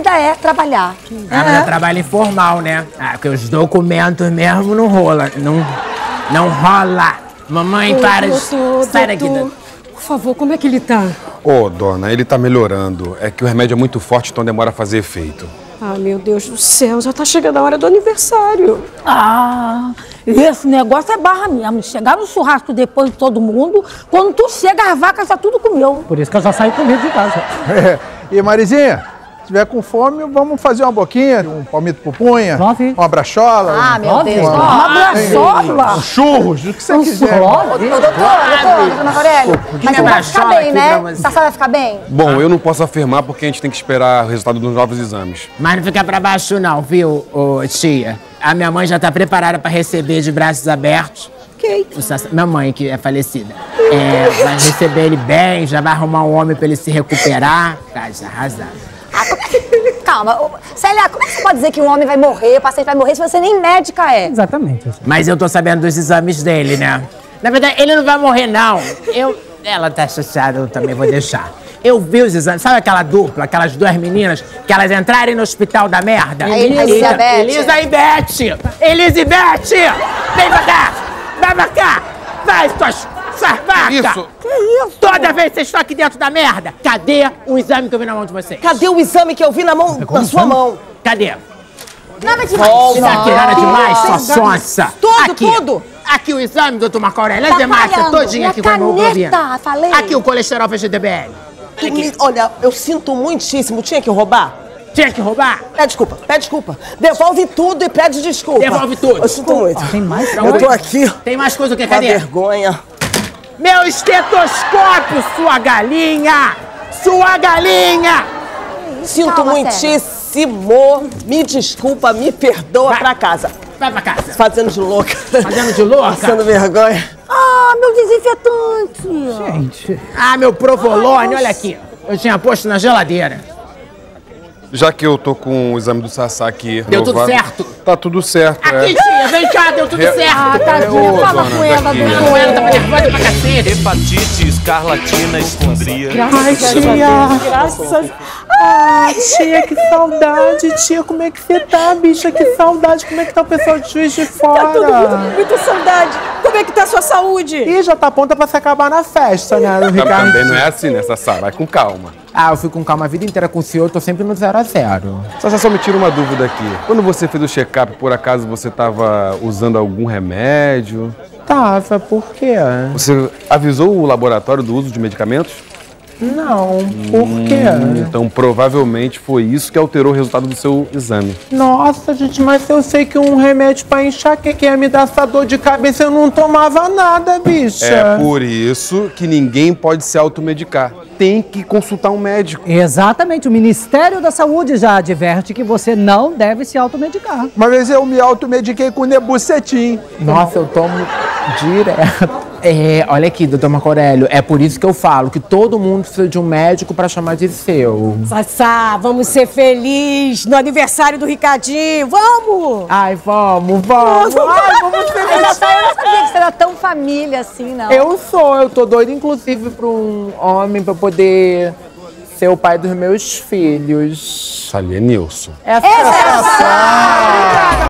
vida é trabalhar. Ah, mas é trabalho informal, né? Ah, porque os documentos mesmo não rola. Não rola. Mamãe, para de... Sai daqui. Por favor, como é que ele tá? Ô, dona, ele tá melhorando. É que o remédio é muito forte, então demora a fazer efeito. Ah, meu Deus do céu, já tá chegando a hora do aniversário. Ah, esse negócio é barra mesmo. Chegar no churrasco depois de todo mundo, quando tu chega, as vacas já tudo comeu. Por isso que eu já saí comendo de casa. E Marizinha, se tiver com fome, vamos fazer uma boquinha, um palmito pupunha, uma brachola. Ah, meu Deus. Uma braçola. Um churros, o que você quiser. Dona Aurélio, mas você vai ficar bem, né? Sassá vai ficar bem? Bom, eu não posso afirmar porque a gente tem que esperar o resultado dos novos exames. Mas não fica pra baixo não, viu, tia? A minha mãe já tá preparada pra receber de braços abertos. Minha mãe, que é falecida. Vai receber ele bem, já vai arrumar um homem pra ele se recuperar. Cara, já arrasado. Calma, Célia, como é que você pode dizer que um homem vai morrer, o paciente vai morrer, se você nem médica é? Exatamente. Mas eu tô sabendo dos exames dele, né? Na verdade, ele não vai morrer, não. Ela tá chateada, eu também vou deixar. Eu vi os exames, sabe aquela dupla, aquelas duas meninas, que elas entrarem no hospital da merda? Elisa e Beth! Elisa e Beth! Vem pra cá! Vai pra cá! Vai, suas vacas! Isso! Que isso? Toda vez que vocês estão aqui dentro da merda, cadê o exame que eu vi na mão de vocês? Cadê o exame que eu vi na sua mão? Cadê? Nada demais. Tá tirando demais, sua sonsa? Tudo! Aqui o exame, doutor Marco Aurélio. As hemácias todinha aqui com a hemoglobina. Falei. Aqui o colesterol VGDBL. Olha, eu sinto muitíssimo. Tinha que roubar? Tinha que roubar? Pede desculpa. Devolve tudo e pede desculpa. Devolve tudo. Eu sinto muito. Tem mais? Eu tô aqui. Tem mais coisa que Com a cadê? vergonha. Meu estetoscópio, sua galinha! Sua galinha! Sinto Calma, muitíssimo. Me desculpa, me perdoa. Vai. Pra casa. Vai pra casa. Fazendo de louca. Fazendo de louca? Passando vergonha. Ah, meu desinfetante. Gente. Ah, meu provolone, olha aqui. Eu tinha posto na geladeira. Já que eu tô com o exame do Sassá aqui... Deu tudo certo? Tá tudo certo, Aqui, tia, vem cá, deu tudo certo. Ah, tadinha, fala com ela, Fala com ela, tá nervosa pra cacete. Hepatite, escarlatina, escondria. Ai, tia. Graças Ai, tia, que saudade. Tia, como é que você tá, bicha? Que saudade. Como é que tá o pessoal de Juiz de Fora? Tá todo mundo com muita saudade. Como é que tá a sua saúde? Ih, já tá pronta pra se acabar na festa, né, Ricardo? Também não é assim, né, Sassá? Vai com calma. Ah, eu fui com calma a vida inteira com o senhor, eu tô sempre no 0 a 0. Sassá, só me tira uma dúvida aqui. Quando você fez o check-up, por acaso você tava usando algum remédio? Tava, por quê? Você avisou o laboratório do uso de medicamentos? Não, por quê? Então, provavelmente foi isso que alterou o resultado do seu exame. Nossa, gente, mas eu sei que um remédio pra enxaqueca ia me dar essa dor de cabeça, eu não tomava nada, bicha. É por isso que ninguém pode se automedicar. Tem que consultar um médico. Exatamente, o Ministério da Saúde já adverte que você não deve se automedicar. Uma vez eu me automediquei com Nebucetim. Nossa, eu tomo direto. Olha aqui, doutor Marco Aurélio, é por isso que eu falo que todo mundo precisa de um médico pra chamar de seu. Sassá, vamos ser felizes no aniversário do Ricardinho. Vamos! Ai, vamos. Ai, vamos ser Eu não sabia que você era tão família assim, não. Eu tô doida, inclusive, pra um homem pra poder ser o pai dos meus filhos. Ali é Nilson. Essa